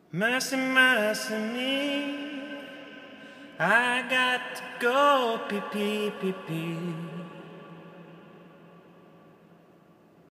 Mercy, mercy me. I got to go, pee, pee, pee, pee.